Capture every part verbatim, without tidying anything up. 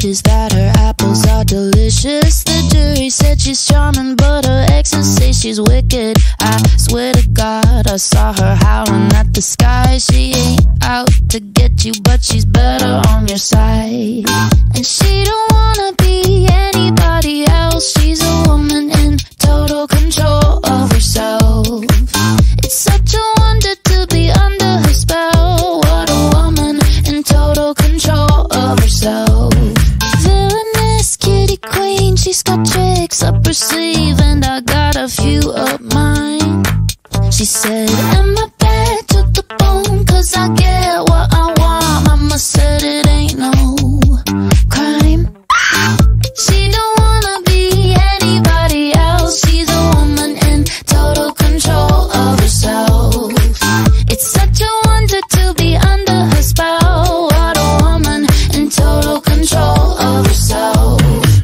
read is that her apples are delicious. The jury said she's charming, but her exes say she's wicked. I swear to God, I saw her howling at the sky. She ain't out to get you, but she's better on your side. And she don't wanna be anybody else. She's a woman in total control of herself. It's such a wonder to be under her spell. What a woman in total control of herself. Villainous kitty queen, she's got tricks up her sleeve, and I got a few up mine. She said, am I bad to the bone? Cause I get what I want. Mama said it ain't no crime. She don't wanna be anybody else. She's a woman in total control of herself. It's such a wonder to be under her spell. What a woman in total control of herself.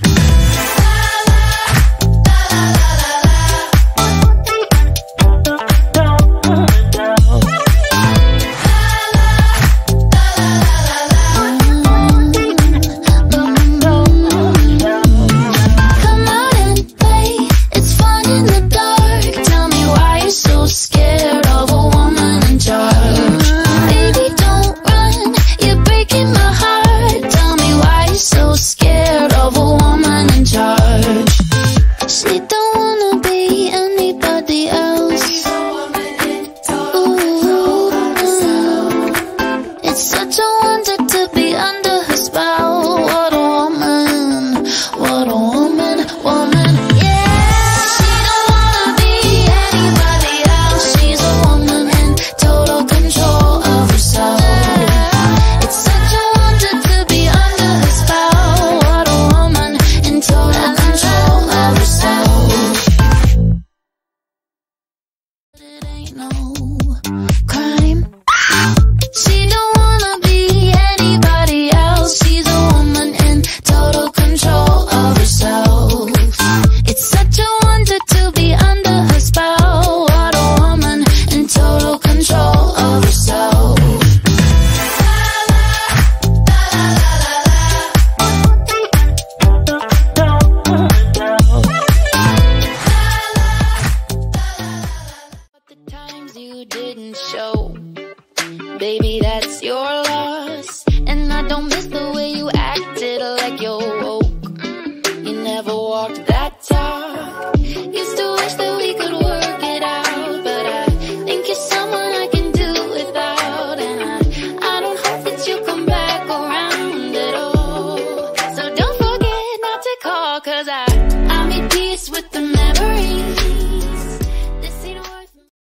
Baby, that's your loss. And I don't miss the way you acted like you're woke. You never walked that talk. Used to wish that we could work it out, but I think you're someone I can do without. And I, I don't hope that you come back around at all. So don't forget not to call, cause I